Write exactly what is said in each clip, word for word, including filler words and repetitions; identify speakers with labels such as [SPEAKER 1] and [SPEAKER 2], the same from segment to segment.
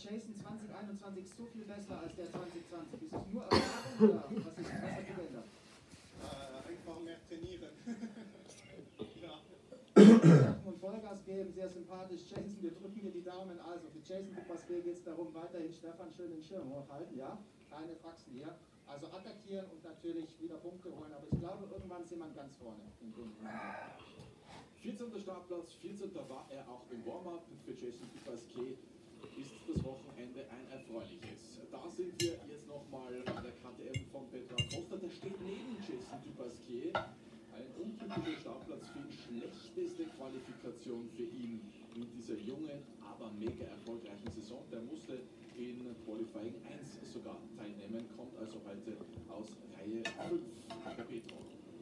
[SPEAKER 1] Jason zwanzig einundzwanzig so viel besser als der zwanzig zwanzig? Ist es nur Erfahrung oder was, ist, was hat sich geändert?
[SPEAKER 2] Äh, einfach mehr trainieren. Ja.
[SPEAKER 1] Und Vollgas geben, sehr sympathisch. Jason, wir drücken dir die Daumen. Also für Jason Dupasquier geht es darum, weiterhin Stefan schön den Schirm hochhalten, ja? Keine Faxen hier. Also attackieren und natürlich wieder Punkte holen. Aber ich glaube, irgendwann sind wir ganz vorne im Grunde.
[SPEAKER 3] vierzehnter Startplatz, vierzehnter war er auch im Warm-Up. Für Jason Dupasquier ist das Wochenende ein erfreuliches. Da sind wir jetzt nochmal bei der K T M von Petra Costa. Der steht neben Jason Dupasquier. Ein unglücklicher Startplatz für die schlechteste Qualifikation für ihn in dieser jungen, aber mega erfolgreichen Saison. Der musste in Qualifying eins sogar teilnehmen, kommt also heute aus Reihe fünf. Der Petro.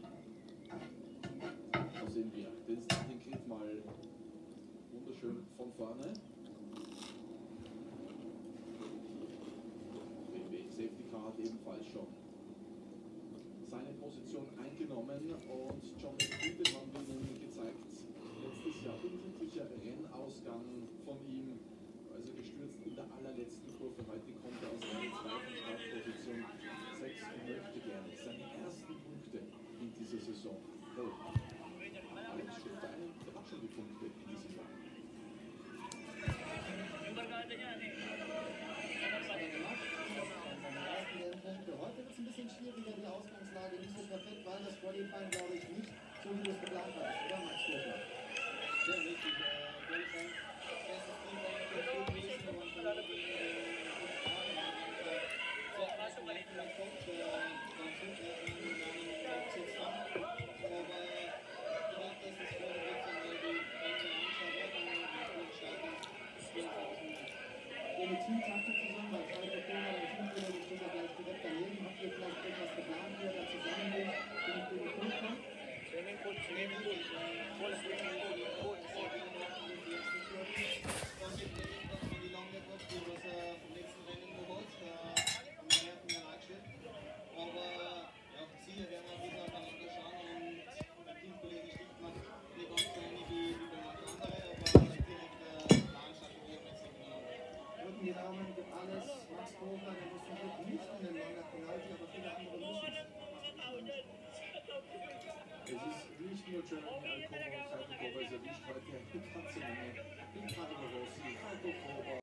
[SPEAKER 3] Da sehen wir den Starting Grid mal wunderschön von vorne. B M W Safety Car hat ebenfalls schon seine Position eingenommen und John McQueen haben wir Ihnen gezeigt. Letztes Jahr unglücklicher Rennausgang von ihm, also gestürzt in der allerletzten Kurve. Heute kommt er aus einer zweiten Startposition sechs und möchte gerne seine ersten Punkte in dieser Saison holen. Alex steht für einen, der hat schon die Punkte in diesem Jahr.
[SPEAKER 1] Heute wird es ein bisschen schwieriger, die Ausgangslage nicht so perfekt, weil das Qualifying, glaube ich, nicht so wie du es geplant hast, oder Max Stoker?
[SPEAKER 2] Sehr richtig. Äh, Qualifying, erstes Team war natürlich gut gewesen und äh, sehr fast gleich mit Punkt, äh, dann sind wir in einem Hauptsitz da. Aber gedacht, dass es vor der Wechsel, weil die Ende anschaut, dann mit starten, das geht auch nicht.
[SPEAKER 1] Ohne Teamtaktik zusammen, weil zwei Verfolger und Teamfehler, die steht ja gleich direkt daneben. Habt ihr vielleicht etwas geplant, wie ihr da zusammengehen, wenn ich den Punkt komme?
[SPEAKER 2] Swimmingpool, Swimmingpool, voll Swimmingpool, voll Swimmingpool, dann gibt es irgendwann mal die lange Kopf, die was er vom letzten Rennen geholt, am Meer von der Leitschrift. Aber ja, Ziele werden wir wieder aufeinander schauen und der Teamkollege Stichtmann nicht ganz so ähnlich wie, wie bei manchen anderen, aber direkt äh, Planstrategie haben wir jetzt nicht genommen.
[SPEAKER 1] Drücken die Daumen, gibt alles. Max Stoker, der muss zum Glück nicht in den Langer Penalty, aber viele andere müssen es.
[SPEAKER 3] Es ist nicht nur Germany Alcohol und Zeitungsprobe, es erwischt heute eine ganze Menge in Cadero Rossi, Falco Prober.